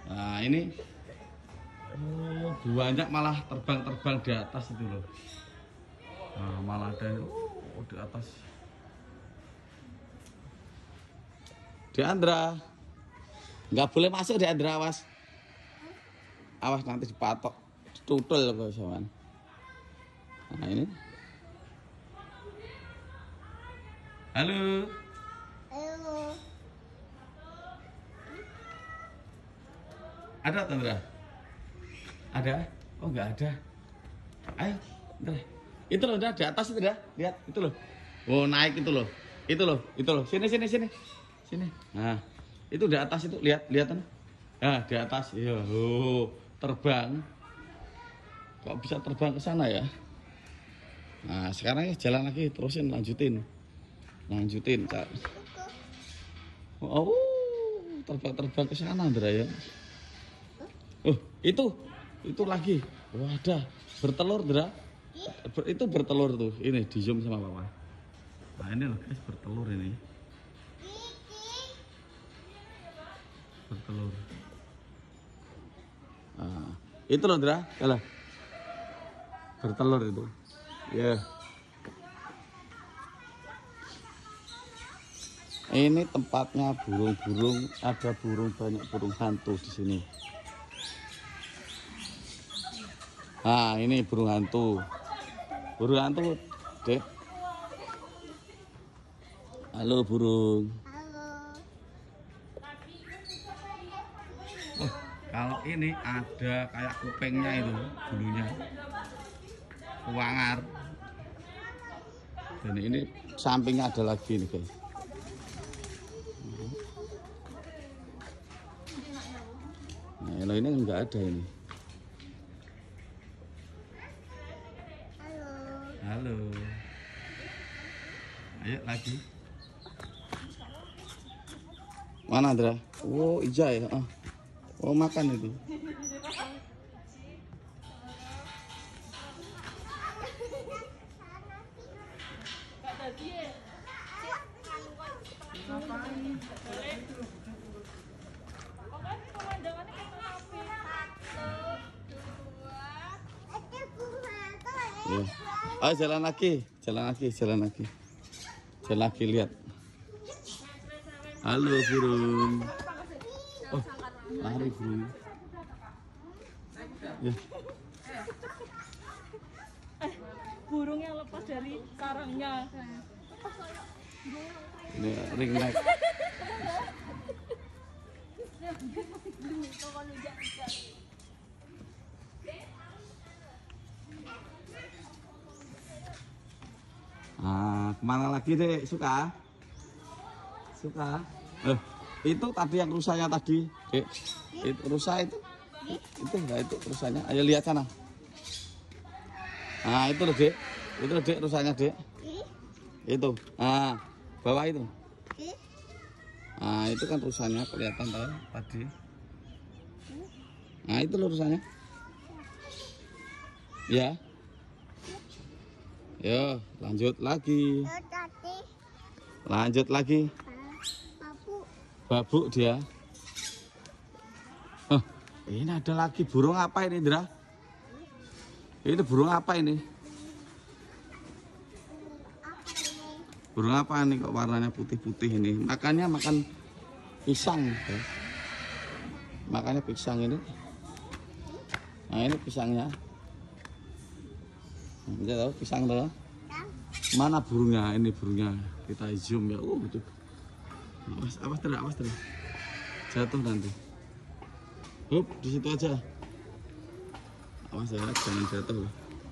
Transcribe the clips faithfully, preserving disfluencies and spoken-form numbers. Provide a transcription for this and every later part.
Nah ini oh, banyak malah terbang-terbang di atas itu loh. Nah, malah ada oh, di atas. Diandra, nggak boleh masuk Diandra, awas. Awas nanti dipatok, tutul kok sawan. Nah ini. Halo. Halo. Ada Tandra? Ada? Oh nggak ada. Ayo, Tandra. Itu loh, udah di atas itu dah. Lihat, itu loh. Oh naik itu loh. Itu loh, itu loh. Sini, sini, sini, sini. Nah, itu di atas itu. Lihat, lihat kan? Nah, di atas. Iya, oh, terbang. Kok bisa terbang ke sana ya? Nah, sekarang ya jalan lagi, terusin, lanjutin, lanjutin, Cak. Oh, terbang-terbang ke sana, Tandra ya. Oh, itu, itu lagi. Wah, ada bertelur, Dra. Ber, itu bertelur tuh. Ini di zoom sama Papa. Nah, ini loh guys, bertelur ini. Bertelur. Nah, itu loh, Dra. Kalah. Bertelur itu. Ya. Yeah. Ini tempatnya burung-burung, ada burung banyak burung hantu di sini. Nah, ini burung hantu. Burung hantu, Dek. Halo burung. Halo. Oh, kalau ini ada kayak kupingnya itu, bulunya. Kuangar. Dan ini sampingnya ada lagi nih, guys. Nah, kalau ini enggak ada ini. Halo. Ayo lagi. Mana Andra? Oh, Ija ya. Oh, oh makan itu. Ya. Oh, jalan lagi, jalan lagi, jalan lagi, jalan lagi lihat. Halo burung. Oh, lari burung. Ya. Eh, burung yang lepas dari sarangnya. Ini ringneck. Ah, kemana lagi deh? Suka? Suka? Eh, itu tadi yang rusanya tadi, Dek. Itu rusa itu. Itu enggak itu rusanya. Ayo lihat sana. Nah, itu loh, Dek. Itu loh, Dek, rusanya, Dek. Itu. Ah, bawah itu. Nah, itu kan rusanya kelihatan tadi. Nah, itu loh rusanya. Ya. Yo, lanjut lagi. Lanjut lagi. Babuk dia. Oh, ini ada lagi burung apa ini, Indra? Ini burung apa ini? Burung apa ini kok warnanya putih-putih ini? Makannya makan pisang. Ya. Makannya pisang ini. Nah, ini pisangnya. Kita tahu pisang tuh. Mana burungnya? Ini burungnya. Kita zoom ya. Oh, betul. Awas, awas terus, awas terus. Jatuh nanti. Hup, di situ aja. Awas ya, jangan jatuh.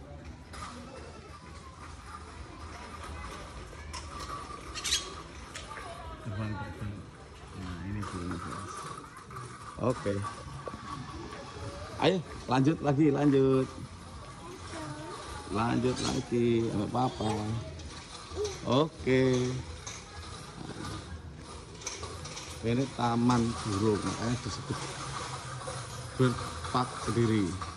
Terbang-terbang. Nah, ini burungnya. Oke. Ayo, lanjut lagi, lanjut. Lanjut lagi sama Papa. Oke. Ini taman burung, makanya disebut bird park sendiri.